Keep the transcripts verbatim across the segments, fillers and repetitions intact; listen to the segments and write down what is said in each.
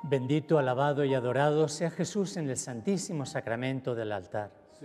Bendito, alabado y adorado sea Jesús en el Santísimo Sacramento del altar. Sí.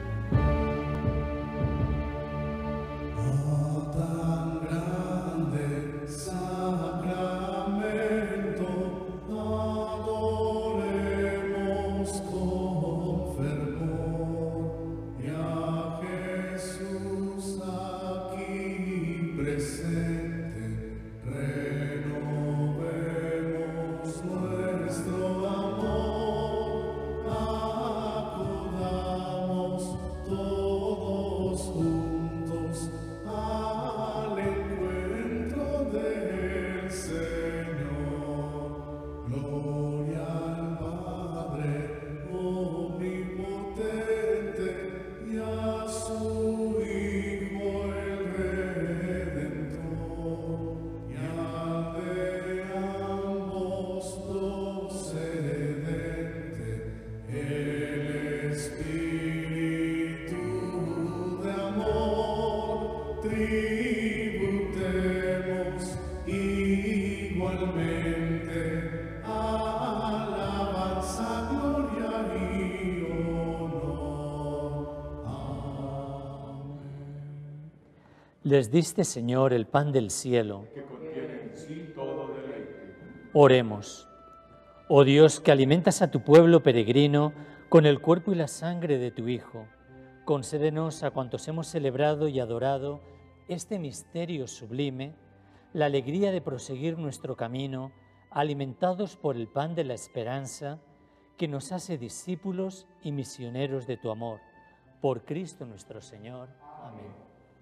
Tributemos igualmente alabanza, gloria y honor. Amén. Les diste, Señor, el pan del cielo. Que contiene en sí todo deleite. Oremos. Oh Dios, que alimentas a tu pueblo peregrino con el cuerpo y la sangre de tu Hijo, concédenos a cuantos hemos celebrado y adorado este misterio sublime, la alegría de proseguir nuestro camino, alimentados por el pan de la esperanza, que nos hace discípulos y misioneros de tu amor. Por Cristo nuestro Señor. Amén.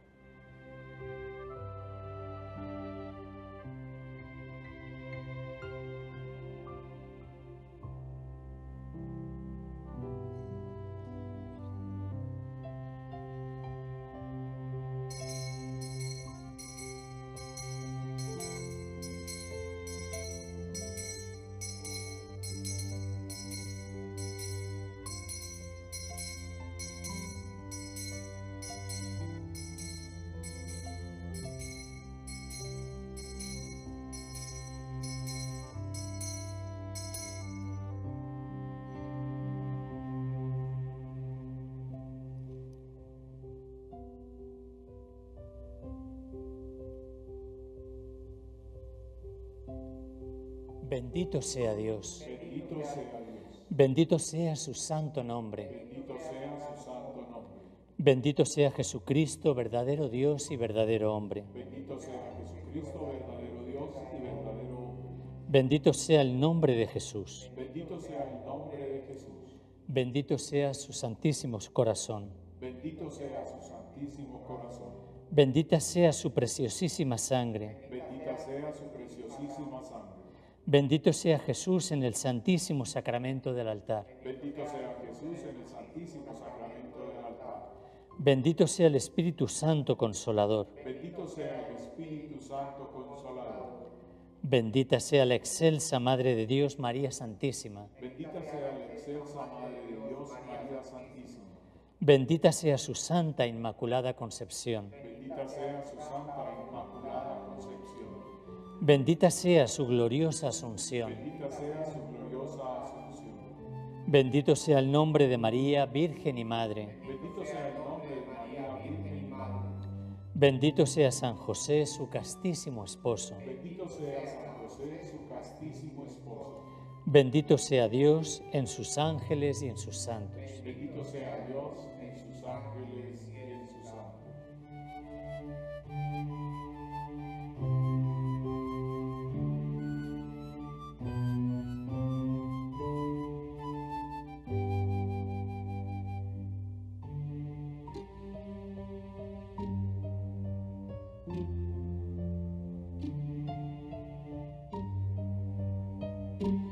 Bendito sea Dios. Bendito sea Dios. Bendito sea su santo nombre. Bendito sea su santo nombre. Bendito sea Jesucristo, verdadero Dios y verdadero hombre. Bendito sea Jesucristo, verdadero Dios y verdadero hombre. Bendito sea el nombre de Jesús. Bendito sea el nombre de Jesús. Bendito sea su santísimo corazón. Bendito sea su santísimo corazón. Bendita sea su preciosísima sangre. Bendita sea su preciosísima sangre. Bendito sea Jesús en el santísimo sacramento del altar. Bendito sea Jesús en el santísimo sacramento del altar. Bendito sea el Espíritu Santo Consolador. Bendito sea el Espíritu Santo Consolador. Bendita sea la excelsa Madre de Dios, María Santísima. Bendita sea la excelsa Madre de Dios, María Santísima. Bendita sea su Santa Inmaculada Concepción. Bendita sea su Santa Inmaculada Concepción. Bendita sea su gloriosa Asunción. Bendita sea su gloriosa Asunción. Bendito sea el nombre de María, Virgen y Madre. Bendito sea el nombre de María, Virgen y Madre. Bendito sea San José, su castísimo esposo. Bendito sea San José, su castísimo esposo. Bendito sea Dios en sus ángeles y en sus santos. Bendito sea Dios en sus ángeles y en sus santos. Thank you.